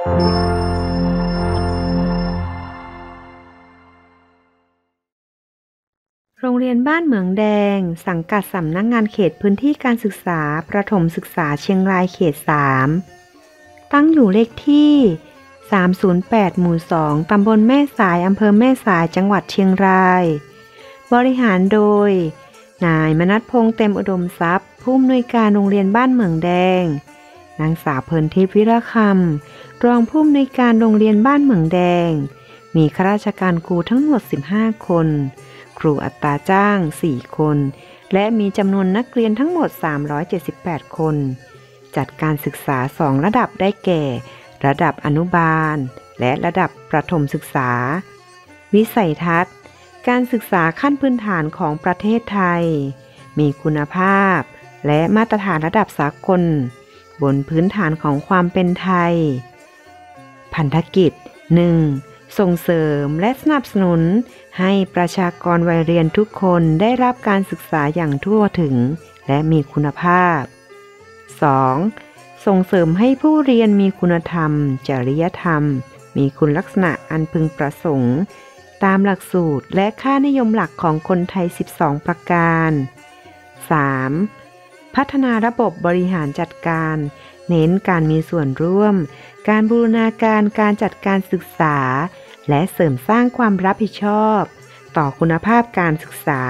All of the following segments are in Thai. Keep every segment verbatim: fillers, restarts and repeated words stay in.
โรงเรียนบ้านเหมืองแดงสังกัดสำนักงานเขตพื้นที่การศึกษาประถมศึกษาเชียงรายเขตสามตั้งอยู่เลขที่สามศูนย์แปดหมู่สองตำบลแม่สายอำเภอแม่สายจังหวัดเชียงรายบริหารโดยนายมนัสพงษ์เต็มอุดมทรัพย์ผู้อำนวยการโรงเรียนบ้านเหมืองแดงนางสาวเพลินทิพย์วิระคำรองผู้อำนวยการโรงเรียนบ้านเหมืองแดงมีข้าราชการครูทั้งหมดสิบห้าคนครูอัตราจ้างสี่คนและมีจำนวนนักเรียนทั้งหมดสามร้อยเจ็ดสิบแปดคนจัดการศึกษาสองระดับได้แก่ระดับอนุบาลและระดับประถมศึกษาวิสัยทัศน์การศึกษาขั้นพื้นฐานของประเทศไทยมีคุณภาพและมาตรฐานระดับสากลบนพื้นฐานของความเป็นไทยพันธกิจ หนึ่ง ส่งเสริมและสนับสนุนให้ประชากรวัยเรียนทุกคนได้รับการศึกษาอย่างทั่วถึงและมีคุณภาพ สอง ส่งเสริมให้ผู้เรียนมีคุณธรรมจริยธรรมมีคุณลักษณะอันพึงประสงค์ตามหลักสูตรและค่านิยมหลักของคนไทยสิบสองประการ สาม พัฒนาระบบบริหารจัดการเน้นการมีส่วนร่วมการบูรณาการการจัดการศึกษาและเสริมสร้างความรับผิดชอบต่อคุณภาพการศึกษา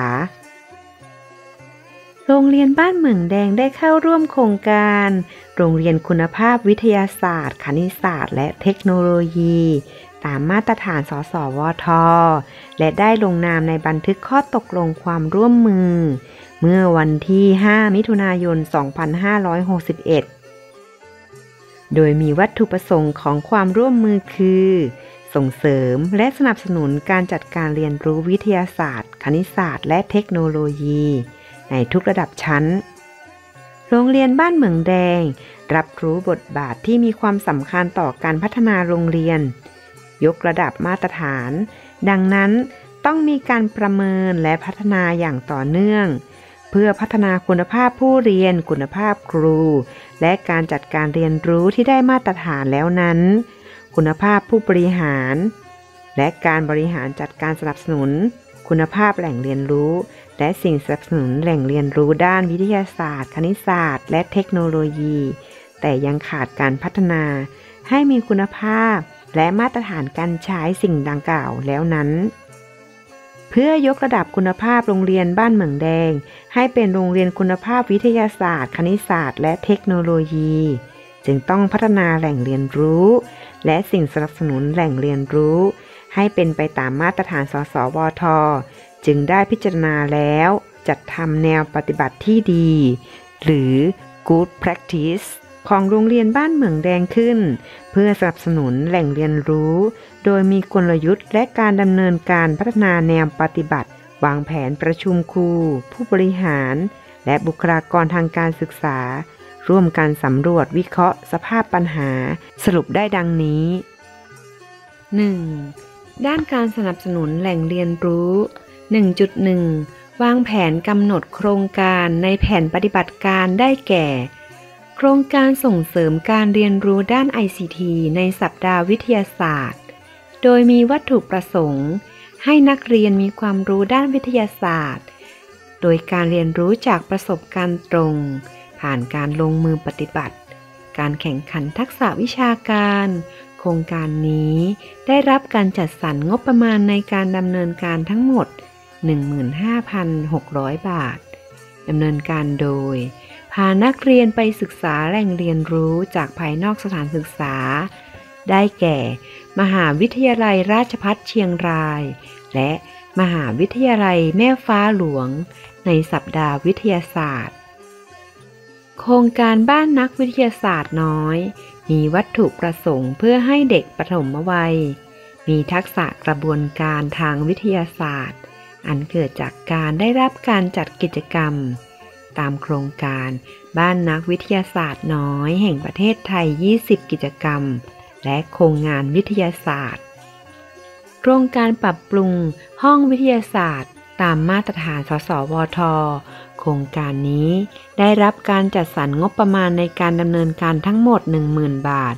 โรงเรียนบ้านเหมืองแดงได้เข้าร่วมโครงการโรงเรียนคุณภาพวิทยาศาสตร์คณิตศาสตร์และเทคโนโลยีตามมาตรฐานสสวทและได้ลงนามในบันทึกข้อตกลงความร่วมมือเมื่อวันที่ห้ามิถุนายนสองพันห้าร้อยหกสิบเอ็ดโดยมีวัตถุประสงค์ของความร่วมมือคือส่งเสริมและสนับสนุนการจัดการเรียนรู้วิทยาศาสตร์คณิตศาสตร์และเทคโนโลยีในทุกระดับชั้นโรงเรียนบ้านเหมืองแดงรับรู้บทบาทที่มีความสำคัญต่อการพัฒนาโรงเรียนยกระดับมาตรฐานดังนั้นต้องมีการประเมินและพัฒนาอย่างต่อเนื่องเพื่อพัฒนาคุณภาพผู้เรียนคุณภาพครูและการจัดการเรียนรู้ที่ได้มาตรฐานแล้วนั้นคุณภาพผู้บริหารและการบริหารจัดการสนับสนุนคุณภาพแหล่งเรียนรู้และสิ่งสนับสนุนแหล่งเรียนรู้ด้านวิทยาศาสตร์คณิตศาสตร์และเทคโนโลยีแต่ยังขาดการพัฒนาให้มีคุณภาพและมาตรฐานการใช้สิ่งดังกล่าวแล้วนั้นเพื่อยกระดับคุณภาพโรงเรียนบ้านเหมืองแดงให้เป็นโรงเรียนคุณภาพวิทยาศาสตร์คณิตศาสตร์และเทคโนโลยีจึงต้องพัฒนาแหล่งเรียนรู้และสิ่งสนับสนุนแหล่งเรียนรู้ให้เป็นไปตามมาตรฐานสสวทจึงได้พิจารณาแล้วจัดทำแนวปฏิบัติที่ดีหรือ Good Practice ของโรงเรียนบ้านเหมืองแดงขึ้นเพื่อสนับสนุนแหล่งเรียนรู้โดยมีกลยุทธ์และการดำเนินการพัฒนาแนวปฏิบัติวางแผนประชุมครูผู้บริหารและบุคลากรทางการศึกษาร่วมกันสำรวจวิเคราะห์สภาพปัญหาสรุปได้ดังนี้ หนึ่ง ด้านการสนับสนุนแหล่งเรียนรู้ หนึ่งจุดหนึ่ง วางแผนกำหนดโครงการในแผนปฏิบัติการได้แก่โครงการส่งเสริมการเรียนรู้ด้าน ไอ ซี ที ในสัปดาห์วิทยาศาสตร์โดยมีวัตถุประสงค์ให้นักเรียนมีความรู้ด้านวิทยาศาสตร์โดยการเรียนรู้จากประสบการณ์ตรงผ่านการลงมือปฏิบัติการแข่งขันทักษะวิชาการโครงการนี้ได้รับการจัดสรรงบประมาณในการดำเนินการทั้งหมด หนึ่งหมื่นห้าพันหกร้อย บาทดำเนินการโดยพานักเรียนไปศึกษาแหล่งเรียนรู้จากภายนอกสถานศึกษาได้แก่มหาวิทยาลัยราชภัฏเชียงรายและมหาวิทยาลัยแม่ฟ้าหลวงในสัปดาห์วิทยาศาสตร์โครงการบ้านนักวิทยาศาสตร์น้อยมีวัตถุประสงค์เพื่อให้เด็กปฐมวัยมีทักษะกระบวนการทางวิทยาศาสตร์อันเกิดจากการได้รับการจัดกิจกรรมตามโครงการบ้านนักวิทยาศาสตร์น้อยแห่งประเทศไทยยี่สิบกิจกรรมและโครงงานวิทยาศาสตร์โครงการปรับปรุงห้องวิทยาศาสตร์ตามมาตรฐานสสวทโครงการนี้ได้รับการจัดสรรงบประมาณในการดำเนินการทั้งหมด หนึ่งหมื่น บาท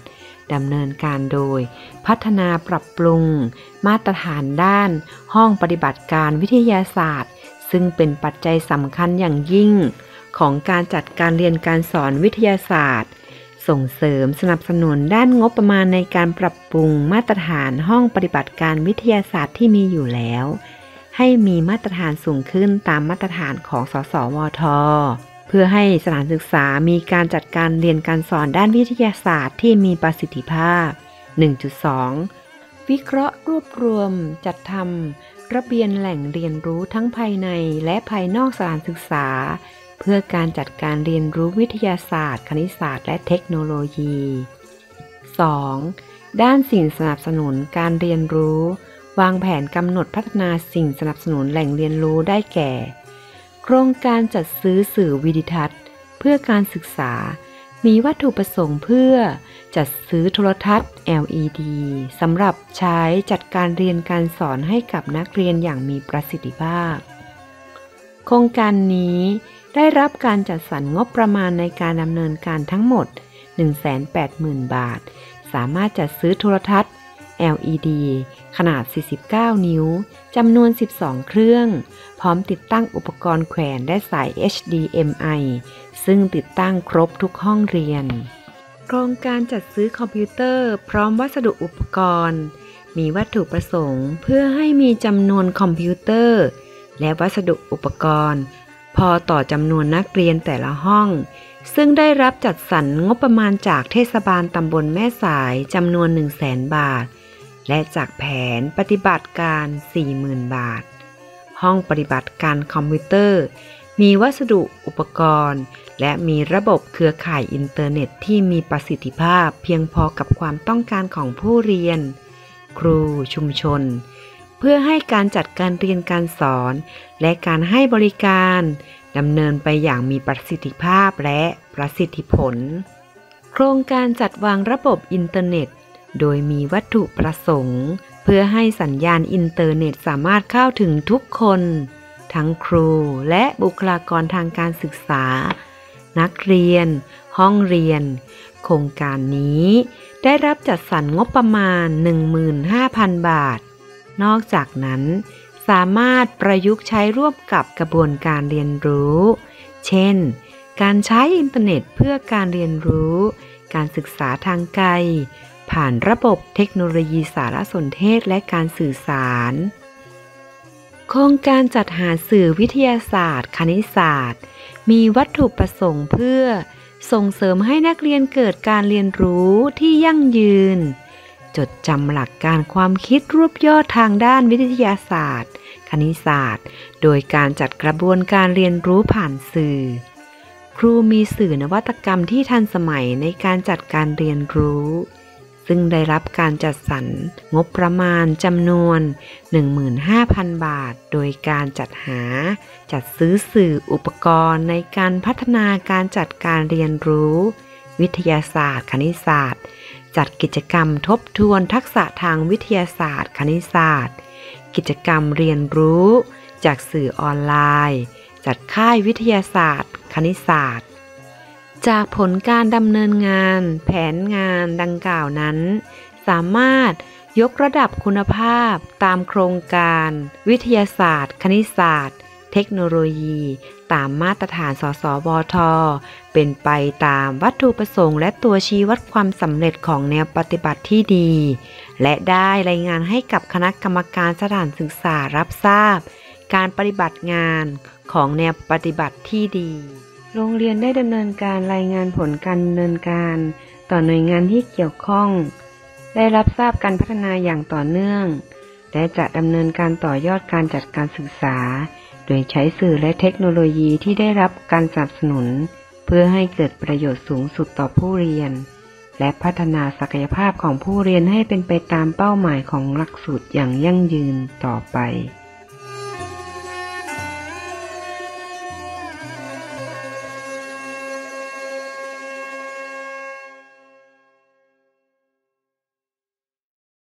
ดำเนินการโดยพัฒนาปรับปรุงมาตรฐานด้านห้องปฏิบัติการวิทยาศาสตร์ซึ่งเป็นปัจจัยสำคัญอย่างยิ่งของการจัดการเรียนการสอนวิทยาศาสตร์ส่งเสริมสนับสนุนด้านงบประมาณในการปรับปรุงมาตรฐานห้องปฏิบัติการวิทยาศาสตร์ที่มีอยู่แล้วให้มีมาตรฐานสูงขึ้นตามมาตรฐานของสสวท.เพื่อให้สถานศึกษามีการจัดการเรียนการสอนด้านวิทยาศาสตร์ที่มีประสิทธิภาพ หนึ่งจุดสอง วิเคราะห์รวบรวมจัดทำระเบียบแหล่งเรียนรู้ทั้งภายในและภายนอกสถานศึกษาเพื่อการจัดการเรียนรู้วิทยาศาสตร์คณิตศาสตร์และเทคโนโลยี สอง ด้านสิ่งสนับสนุนการเรียนรู้วางแผนกำหนดพัฒนาสิ่งสนับสนุนแหล่งเรียนรู้ได้แก่โครงการจัดซื้อสื่อวิดิทัศน์เพื่อการศึกษามีวัตถุประสงค์เพื่อจัดซื้อโทรทัศน์ แอล อี ดี สำหรับใช้จัดการเรียนการสอนให้กับนักเรียนอย่างมีประสิทธิภาพโครงการนี้ได้รับการจัดสรรงบประมาณในการดำเนินการทั้งหมด หนึ่งแสนแปดหมื่น บาทสามารถจัดซื้อโทรทัศน์ แอล อี ดี ขนาด สี่สิบเก้า นิ้วจำนวน สิบสอง เครื่องพร้อมติดตั้งอุปกรณ์แขวนและสาย เอช ดี เอ็ม ไอ ซึ่งติดตั้งครบทุกห้องเรียนโครงการจัดซื้อคอมพิวเตอร์พร้อมวัสดุอุปกรณ์มีวัตถุประสงค์เพื่อให้มีจำนวนคอมพิวเตอร์และวัสดุอุปกรณ์พอต่อจำนวนนักเรียนแต่ละห้องซึ่งได้รับจัดสรรงบประมาณจากเทศบาลตำบลแม่สายจำนวน หนึ่งแสน บาทและจากแผนปฏิบัติการ สี่หมื่น บาทห้องปฏิบัติการคอมพิวเตอร์มีวัสดุอุปกรณ์และมีระบบเครือข่ายอินเทอร์เน็ตที่มีประสิทธิภาพเพียงพอกับความต้องการของผู้เรียนครูชุมชนเพื่อให้การจัดการเรียนการสอนและการให้บริการดำเนินไปอย่างมีประสิทธิภาพและประสิทธิผลโครงการจัดวางระบบอินเทอร์เน็ตโดยมีวัตถุประสงค์เพื่อให้สัญญาณอินเทอร์เน็ตสามารถเข้าถึงทุกคนทั้งครูและบุคลากรทางการศึกษานักเรียนห้องเรียนโครงการนี้ได้รับจัดสรรงบประมาณ หนึ่งหมื่นห้าพัน บาทนอกจากนั้นสามารถประยุกต์ใช้ร่วมกับกระบวนการเรียนรู้เช่นการใช้อินเทอร์เน็ตเพื่อการเรียนรู้การศึกษาทางไกลผ่านระบบเทคโนโลยีสารสนเทศและการสื่อสารโครงการจัดหาสื่อวิทยาศาสตร์คณิตศาสตร์มีวัตถุประสงค์เพื่อส่งเสริมให้นักเรียนเกิดการเรียนรู้ที่ยั่งยืนจดจำหลักการความคิดรวบยอดทางด้านวิทยาศาสตร์คณิตศาสตร์โดยการจัดกระบวนการเรียนรู้ผ่านสื่อครูมีสื่อนวัตกรรมที่ทันสมัยในการจัดการเรียนรู้ซึ่งได้รับการจัดสรรงบประมาณจำนวน หนึ่งหมื่นห้าพัน บาทโดยการจัดหาจัดซื้อสื่ออุปกรณ์ในการพัฒนาการจัดการเรียนรู้วิทยาศาสตร์คณิตศาสตร์จัดกิจกรรมทบทวนทักษะทางวิทยาศาสตร์คณิตศาสตร์กิจกรรมเรียนรู้จากสื่อออนไลน์จัดค่ายวิทยาศาสตร์คณิตศาสตร์จากผลการดำเนินงานแผนงานดังกล่าวนั้นสามารถยกระดับคุณภาพตามโครงการวิทยาศาสตร์คณิตศาสตร์เทคโนโลยีตามมาตรฐานสสวท.เป็นไปตามวัตถุประสงค์และตัวชี้วัดความสำเร็จของแนวปฏิบัติที่ดีและได้รายงานให้กับคณะกรรมการสถานศึกษารับทราบการปฏิบัติงานของแนวปฏิบัติที่ดีโรงเรียนได้ดำเนินการรายงานผลการดำเนินการต่อหน่วยงานที่เกี่ยวข้องได้รับทราบการพัฒนาอย่างต่อเนื่องและจะดำเนินการต่อยอดการจัดการศึกษาโดยใช้สื่อและเทคโนโลยีที่ได้รับการสนับสนุนเพื่อให้เกิดประโยชน์สูงสุดต่อผู้เรียนและพัฒนาศักยภาพของผู้เรียนให้เป็นไปตามเป้าหมายของหลักสูตรอย่างยั่งยืนต่อไป